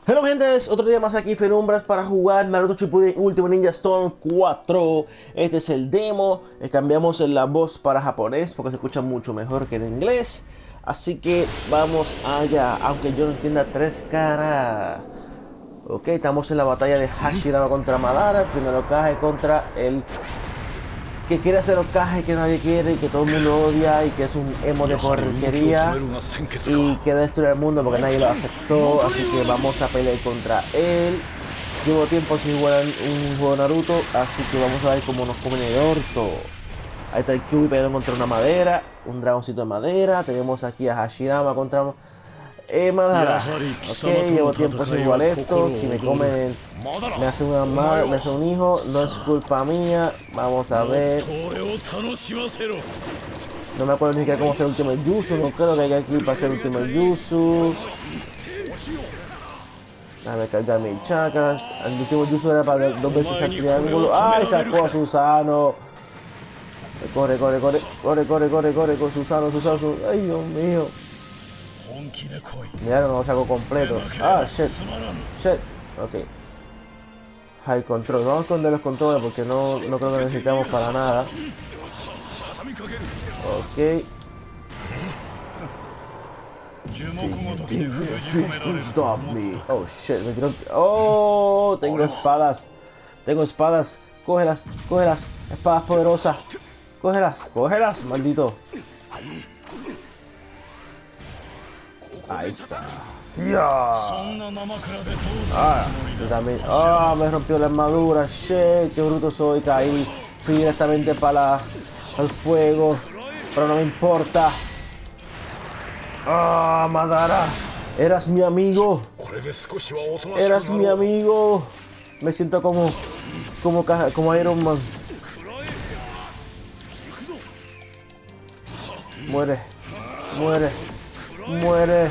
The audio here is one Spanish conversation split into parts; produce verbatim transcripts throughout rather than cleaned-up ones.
Hello gente, es otro día más aquí Fenumbras para jugar Naruto Shippuden Ultimate Ninja Storm cuatro. Este es el demo, eh, cambiamos la voz para japonés porque se escucha mucho mejor que en inglés. Así que vamos allá, aunque yo no entienda tres caras. Ok, estamos en la batalla de Hashirama contra Madara. Primero Kage contra el que quiere hacer Kage que nadie quiere y que todo el mundo odia y que es un emo de porquería y quiere destruir el mundo porque nadie lo aceptó, así que vamos a pelear contra él. Llevo tiempo sin jugar un juego de Naruto, así que vamos a ver cómo nos comen el orto. Ahí está el Kyuubi peleando contra una madera, un dragoncito de madera. Tenemos aquí a Hashirama contra eh, Madara. Ok, llevo tiempo sin jugar esto. Si me comen, me hace una madre, me hace un hijo, no es culpa mía. Vamos a ver. No me acuerdo ni siquiera cómo hacer el último Jutsu. No creo que haya aquí para hacer el último Jutsu. Déjame cargar mi chakra. El último Jutsu era para dos veces el triángulo. ¡Ay! Sacó a Susano. Corre, corre, corre, corre, corre, corre, corre, con Susano, Susano, Susano. Ay, Dios mío. Mira, no lo saco completo. Ah, shit. Shit. Ok. High control. Vamos a esconder los controles porque no, no creo que necesitamos para nada. Ok. Stop me. Oh shit. Me tiró... Oh, tengo espadas. Tengo espadas. Cógelas, cógelas. Espadas poderosas. Cógelas, cógelas, maldito. Ahí está. Ya. Ah, yo también. Ah, me rompió la armadura. Shit, qué bruto soy. Caí. Fui directamente para el fuego. Pero no me importa. Ah, Madara. Eras mi amigo. Eras mi amigo. Me siento como. Como, como Iron Man. Muere. Muere. Muere.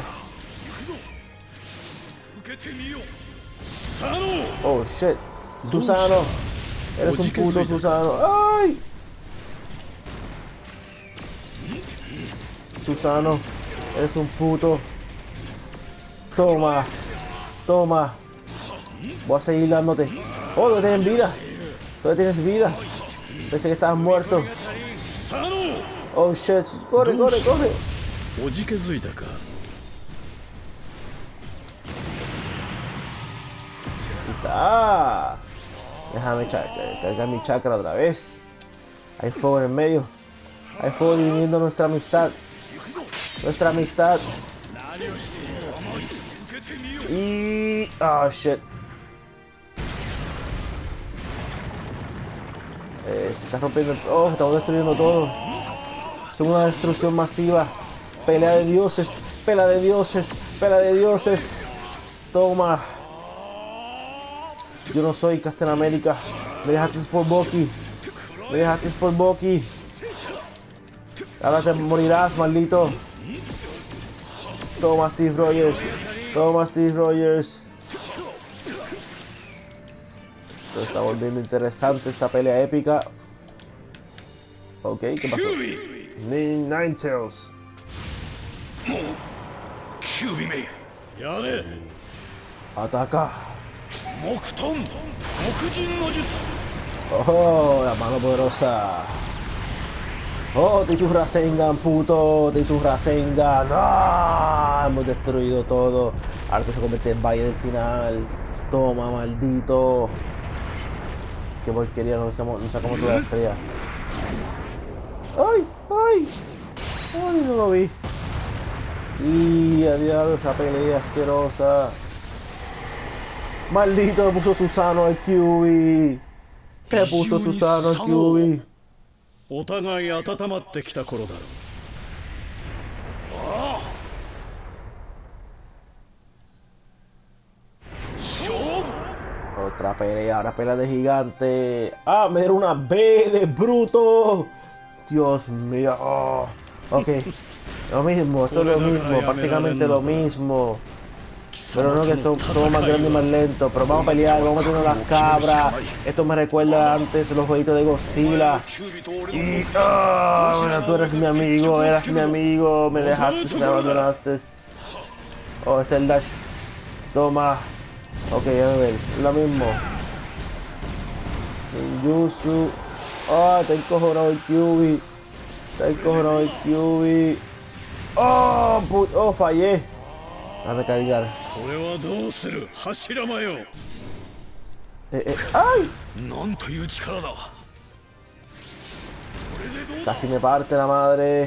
Oh shit. Susano. Eres un puto Susano. Ay. Susano. Eres un puto. Toma. Toma. Voy a seguir dándote. Oh, todavía tienes vida. Todavía tienes vida. Pensé que estabas muerto. Oh shit. Corre, corre, corre. Ah, déjame cargar mi chakra otra vez. Hay fuego en el medio. Hay fuego dividiendo nuestra amistad. Nuestra amistad. Y... Oh, shit. Eh, se está rompiendo... Oh, estamos destruyendo todo. Es una destrucción masiva. Pelea de dioses. Pelea de dioses. Pelea de dioses. Toma. Yo no soy Captain America. Me dejaste por Bucky. Me dejaste por Bucky. Ahora te morirás, maldito. Toma, Steve Rogers. Toma, Steve Rogers. Esto está volviendo interesante, esta pelea épica. Ok, ¿qué pasó? Ninetales. Ataca. Oh, la mano poderosa. Oh, te hizo un Rasengan, puto. Te hizo un Rasengan. ¡Ah! Hemos destruido todo. Ahora que se convierte en Valle del final. Toma, maldito. Qué porquería, no sé, no sé cómo tú la estrella. ¡Ay! ¡Ay! ¡Ay! No lo vi. Y adiós, esa pelea asquerosa. Maldito, me puso Susano al Kyuubi. Se puso Susano al Kyuubi. Otra pelea, ahora pelea de gigante. Ah, me dieron una B de bruto. Dios mío. Oh. Ok. Lo mismo, esto es lo mismo, prácticamente lo mismo. Pero no, que esto todo más grande y más lento. Pero vamos a pelear, vamos a tener las cabras. Esto me recuerda antes los jueguitos de Godzilla. Y, oh, bueno, tú eres mi amigo, eras mi amigo. Me dejaste, me abandonaste. Oh, es el dash. Toma. Ok, a ver, lo mismo. Ninjutsu. Ah, está encojonado el Q B. Está encojonado el Q B. Oh, oh, fallé. Dame cargar. Eh, eh. ¡Ay! Casi me parte la madre.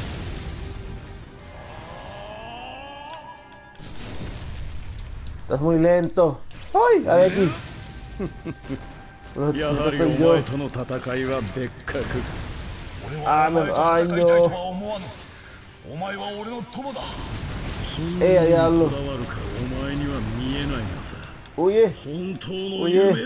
Estás muy lento. ¡Ay! A ver aquí. No, no soy yo. Ah, me... ¡Ay, no! ¡Eh, a diablo! ¡Huye! ¡Huye!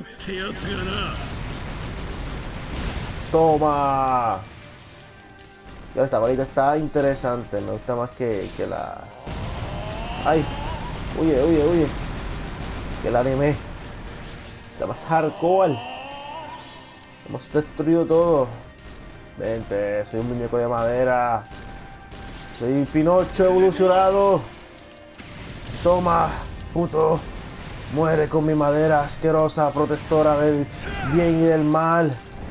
¡Toma! Ya, esta varita está interesante. Me gusta más que, que la... ¡Ay! ¡Huye, huye, huye! Que el anime. Está más hardcore. Hemos destruido todo. Vente, soy un muñeco de madera. Soy Pinocho evolucionado. Toma, puto. Muere con mi madera asquerosa, protectora del bien y del mal.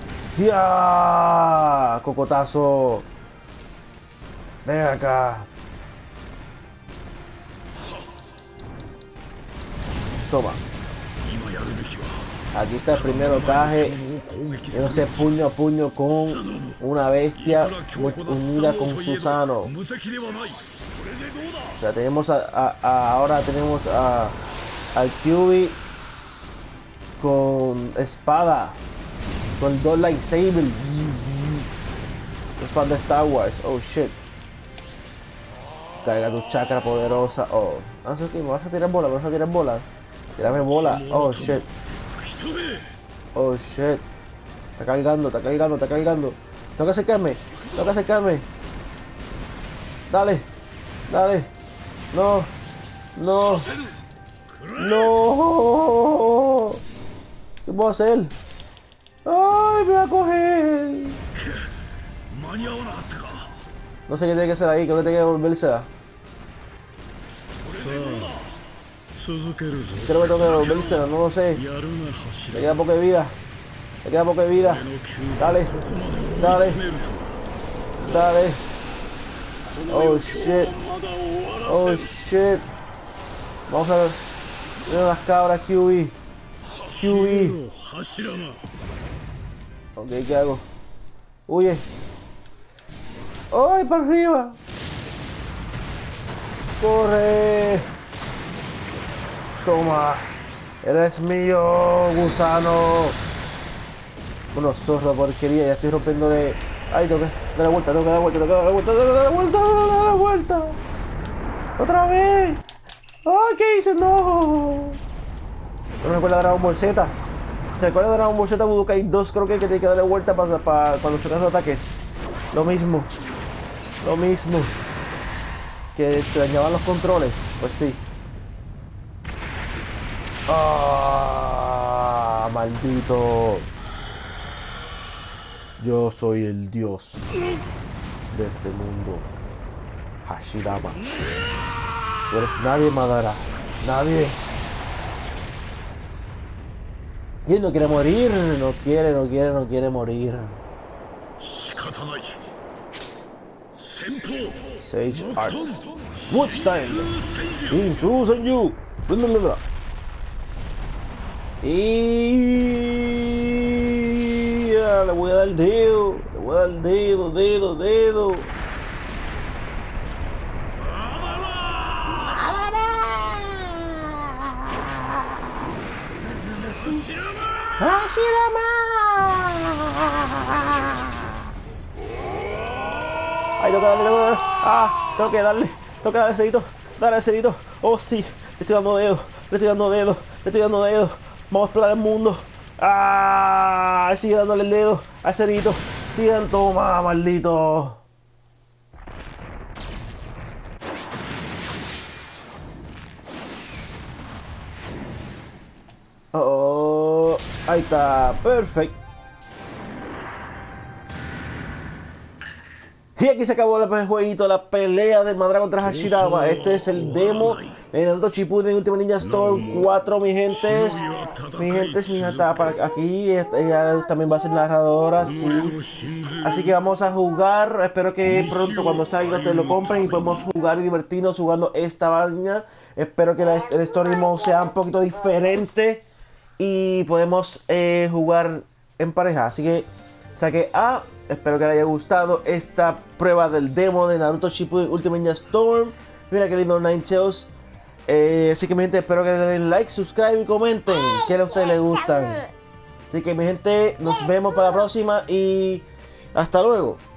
¡Ya! Cocotazo. Ven acá. Toma. Aquí está el primer otaje. No sé, puño a puño con una bestia unida con Susano. O sea, tenemos a, a, a ahora tenemos a al Q B con espada, con dos lightsabers. Es fan de Star Wars. Oh shit. Carga tu chakra poderosa. Oh, no sé qué, me vas a tirar bola, me vas a tirar bola. Tírame bola. Oh shit. Oh shit. Está cargando, está cargando, está cargando. Tengo que acercarme, tengo que acercarme. Dale, dale. No, no, no. ¿Qué puedo hacer? Ay, me va a coger. No sé qué tiene que hacer ahí, creo que tiene que volverse a... Creo que tengo que devolverse, no lo sé. Me queda poca vida. Me queda poca vida. Dale. Dale. Dale. Oh shit. Oh shit. Vamos a ver. Mira las cabras, Q B. Q B. Ok, ¿qué hago? Huye. ¡Ay, para arriba! ¡Corre! Toma, eres mío, gusano. Bueno, zorro, porquería, ya estoy rompiéndole. Ay, tengo que dar la vuelta, tengo que dar la vuelta, tengo que dar la vuelta, tengo que dar la vuelta, tengo que dar la vuelta. ¡Otra vez! ¡Ay, qué hice! ¡No! No me recuerda Dragon Ball Z. ¿Se recuerda de Dragon Ball Z Budokai dos? Creo que, que tiene que darle vuelta para, para cuando chocas los ataques. Lo mismo. Lo mismo. Que se dañaban los controles. Pues sí. ¡Ah! ¡Maldito! Yo soy el dios de este mundo. Hashirama. Tú eres nadie, Madara. Nadie. Y él no quiere morir. No quiere, no quiere, no quiere morir. Sage Art. Watch time. Inshu Senju. Y le voy a dar el dedo, le voy a dar el dedo, dedo, dedo. Hashirama. Ay, tengo que darle, tengo que darle. Ah, tengo que darle, tengo que darle ese dedito, darle ese dedito. Oh sí, le estoy dando dedo, le estoy dando dedo, le estoy dando dedo. Vamos a explorar el mundo. ¡Ah! Sigue dándole el dedo a ese dedito. Sigan, toma, maldito. Oh, ahí está, perfecto. Y aquí se acabó el jueguito, la pelea de Madara contra Hashirama. Este es el demo de Naruto Shippuden Ultimate Ninja Storm cuatro, mi gente. Mi gente, mi gente, para aquí ella también va a ser narradora, sí. Así que vamos a jugar. Espero que pronto cuando salga ustedes lo compren y podemos jugar y divertirnos jugando esta vaina. Espero que la, el story mode sea un poquito diferente y podemos eh, jugar en pareja. Así que saqué A. Espero que les haya gustado esta prueba del demo de Naruto Shippuden Ultimate Ninja Storm. Mira qué lindo Ninetales. Eh, así que mi gente, espero que le den like, subscribe y comenten qué a ustedes les gustan. Así que mi gente, nos vemos para la próxima y hasta luego.